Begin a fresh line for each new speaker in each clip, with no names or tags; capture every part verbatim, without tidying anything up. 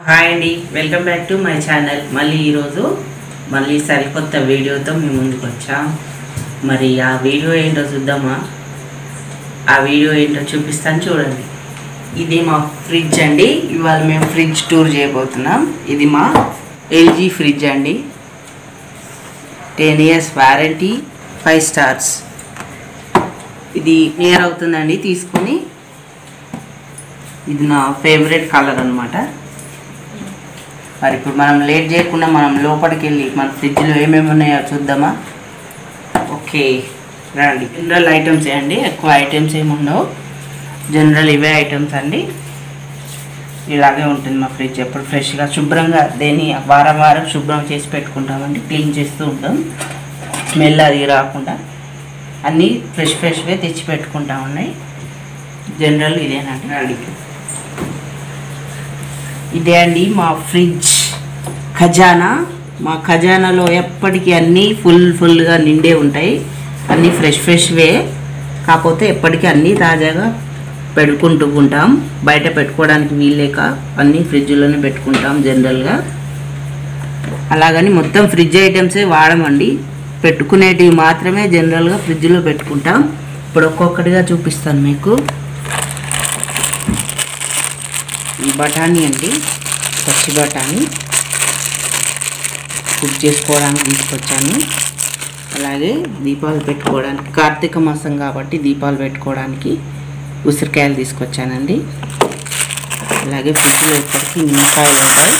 Hi అండి, welcome back to my channel. మళ్ళీ ఈరోజు మళ్ళీ సరికొత్త వీడియోతో మేము ముందుకు వచ్చాం. మరి ఆ వీడియో ఏంటో చూద్దామా? ఆ వీడియో ఏంటో చూపిస్తాను, చూడండి. ఇది మా ఫ్రిడ్జ్ అండి. ఇవాళ మేము ఫ్రిడ్జ్ టూర్ చేయబోతున్నాం. ఇది మా ఎల్జీ ఫ్రిడ్జ్ అండి. Ten years warranty, five stars. ఇది నియర్ అవుతుందండి తీసుకొని. ఇది నా ఫేవరెట్ కలర్ అనమాట. మరి ఇప్పుడు మనం లేట్ చేయకుండా మనం లోపలికి వెళ్ళి మన ఫ్రిడ్జ్లో ఏమేమి ఉన్నాయో చూద్దామా? ఓకే రండి. జనరల్ ఐటమ్స్ అండి, ఎక్కువ ఐటమ్స్ ఏమి ఉండవు. జనరల్ ఇవే ఐటమ్స్ అండి. ఇలాగే ఉంటుంది మా ఫ్రిడ్జ్. ఎప్పుడు ఫ్రెష్గా శుభ్రంగా దేని వారం వారం శుభ్రం చేసి పెట్టుకుంటామండి. క్లీన్ చేస్తూ ఉంటాం, స్మెల్ అది రాకుండా అన్నీ ఫ్రెష్ ఫ్రెష్గా తెచ్చి పెట్టుకుంటా ఉన్నాయి. జనరల్ ఇదేనండి. రండి, ఇదే అండి మా ఫ్రిడ్జ్ ఖజానా. మా ఖజానాలో ఎప్పటికీ అన్నీ ఫుల్ ఫుల్గా నిండే ఉంటాయి. అన్నీ ఫ్రెష్ ఫ్రెష్వే, కాకపోతే ఎప్పటికీ అన్నీ తాజాగా పెట్టుకుంటూ ఉంటాం. బయట పెట్టుకోవడానికి వీల్లేక అన్నీ ఫ్రిడ్జ్లోనే పెట్టుకుంటాం జనరల్గా. అలాగని మొత్తం ఫ్రిడ్జ్ ఐటమ్సే వాడమండి, పెట్టుకునేటివి మాత్రమే జనరల్గా ఫ్రిడ్జ్లో పెట్టుకుంటాం. ఇప్పుడు ఒక్కొక్కటిగా చూపిస్తాను మీకు. ఈ బఠానీ అండి, పచ్చి బఠానీ కుక్ చేసుకోవడానికి తీసుకొచ్చాను. అలాగే దీపాలు పెట్టుకోవడానికి, కార్తీక మాసం కాబట్టి దీపాలు పెట్టుకోవడానికి ఉసిరికాయలు తీసుకొచ్చానండి. అలాగే ఫ్రిడ్జ్లో ఇప్పటికీ నిమ్మకాయలు ఉంటాయి.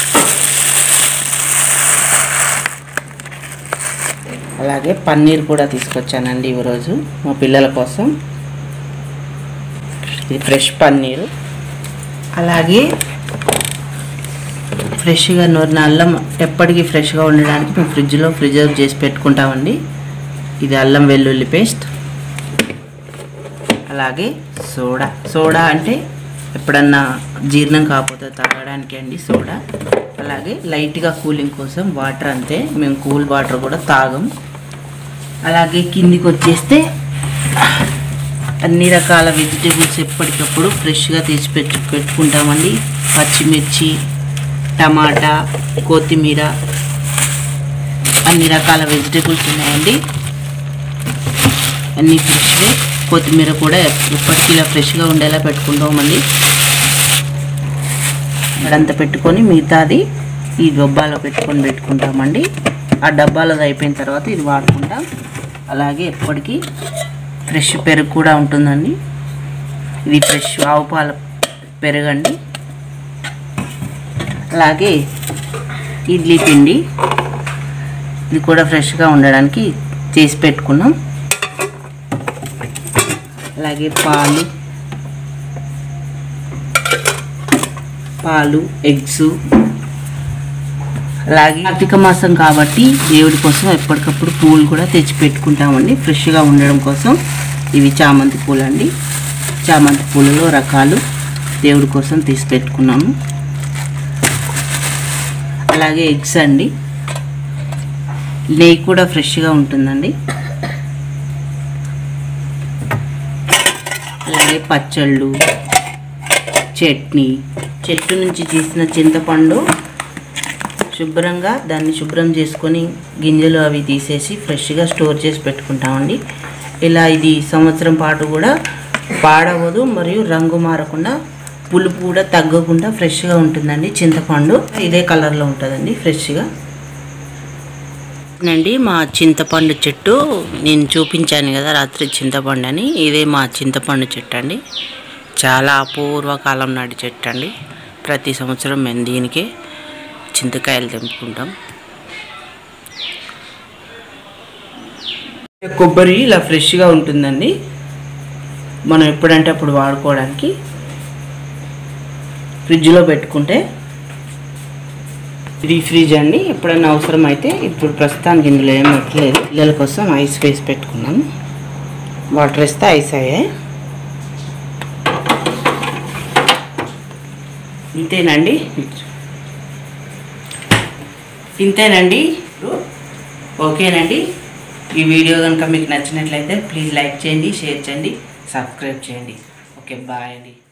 అలాగే పన్నీర్ కూడా తీసుకొచ్చానండి ఈరోజు మా పిల్లల కోసం. ఇది ఫ్రెష్ పన్నీరు. అలాగే ఫ్రెష్గా నూరిన అల్లం ఎప్పటికీ ఫ్రెష్గా ఉండడానికి మేము ఫ్రిడ్జ్లో ప్రిజర్వ్ చేసి పెట్టుకుంటామండి. ఇది అల్లం వెల్లుల్లి పేస్ట్. అలాగే సోడా. సోడా అంటే ఎప్పుడన్నా జీర్ణం కాకపోతే తాగడానికి అండి సోడా. అలాగే లైట్గా కూలింగ్ కోసం వాటర్, అంతే. మేము కూల్ వాటర్ కూడా తాగం. అలాగే కిందికి వచ్చేస్తే అన్ని రకాల వెజిటేబుల్స్ ఎప్పటికప్పుడు ఫ్రెష్గా తీసి పెట్టు పెట్టుకుంటామండి. పచ్చిమిర్చి, టమాటా, కొత్తిమీర, అన్ని రకాల వెజిటేబుల్స్ ఉన్నాయండి. అన్నీ ఫ్రెష్వే. కొత్తిమీర కూడా ఎప్పటికీ ఇలా ఫ్రెష్గా ఉండేలా పెట్టుకుంటామండి. అదంతా పెట్టుకొని మిగతాది ఈ డబ్బాలో పెట్టుకొని పెట్టుకుంటామండి. ఆ డబ్బాలో అయిపోయిన తర్వాత ఇది వాడుకుంటాం. అలాగే ఎప్పటికీ ఫ్రెష్ పెరుగు కూడా ఉంటుందండి. ఇది ఫ్రెష్ ఆవు పాల పెరుగండి. అలాగే ఇడ్లీ పిండి, ఇది కూడా ఫ్రెష్గా ఉండడానికి చేసి పెట్టుకున్నాం. అలాగే పాలు పాలు ఎగ్స్. అలాగే కార్తీక మాసం కాబట్టి దేవుడి కోసం ఎప్పటికప్పుడు పూలు కూడా తెచ్చి పెట్టుకుంటామండి ఫ్రెష్గా ఉండడం కోసం. ఇవి చామంతి పూలు అండి. చామంతి పూలలో రకాలు దేవుడి కోసం తీసి పెట్టుకున్నాము. అలాగే ఎగ్స్ అండి. నెయ్యి కూడా ఫ్రెష్గా ఉంటుందండి. అలాగే పచ్చళ్ళు, చట్నీ, చెట్టు నుంచి తీసిన చింతపండు, శుభ్రంగా దాన్ని శుభ్రం చేసుకొని గింజలు అవి తీసేసి ఫ్రెష్గా స్టోర్ చేసి పెట్టుకుంటామండి. ఇలా ఇది సంవత్సరం పాటు కూడా పాడవదు, మరియు రంగు మారకుండా, పులుపు కూడా తగ్గకుండా ఫ్రెష్గా ఉంటుందండి. చింతపండు ఇదే కలర్లో ఉంటుందండి ఫ్రెష్గా అండి. మా చింతపండు చెట్టు నేను చూపించాను కదా రాత్రి చింతపండు అని. ఇదే మా చింతపండు చెట్టు అండి. చాలా అపూర్వకాలం నాటి చెట్టు అండి. ప్రతి సంవత్సరం మేము దీనికే చింతకాయలు తెంపుకుంటాం. కొబ్బరి ఇలా ఫ్రెష్గా ఉంటుందండి. మనం ఎప్పుడంటే అప్పుడు వాడుకోవడానికి ఫ్రిడ్జ్లో పెట్టుకుంటే. ఇది ఫ్రిడ్జ్ అండి. ఎప్పుడైనా అవసరం అయితే, ఇప్పుడు ప్రస్తుతానికి ఇందులో ఏం పెట్టలేదు. పిల్లల కోసం ఐస్ వేసి పెట్టుకున్నాము. వాటర్ వేస్తే ఐస్ అయ్యాయి. ఇంతేనండి ఇంతేనండి ఓకేనండి. ఈ వీడియో కనుక మీకు నచ్చినట్లయితే ప్లీజ్ లైక్ చేయండి, షేర్ చేయండి, సబ్స్క్రైబ్ చేయండి. ఓకే, బాయ్ అండి.